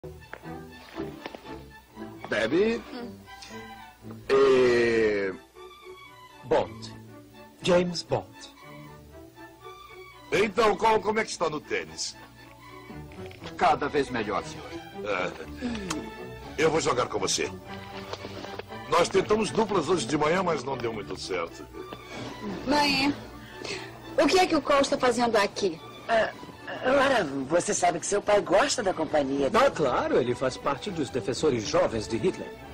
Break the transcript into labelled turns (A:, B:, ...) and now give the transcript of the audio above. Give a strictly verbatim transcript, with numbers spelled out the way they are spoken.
A: Debbie? Hum. E...
B: Bond. James Bond.
C: Então, qual, como é que está no tênis?
A: Cada vez melhor, senhor.
C: É, eu vou jogar com você. Nós tentamos duplas hoje de manhã, mas não deu muito certo.
D: Mãe, o que é que o Cole está fazendo aqui?
E: Ah, Lara, você sabe que seu pai gosta da companhia dele.
B: Ah, claro, ele faz parte dos defensores jovens de Hitler.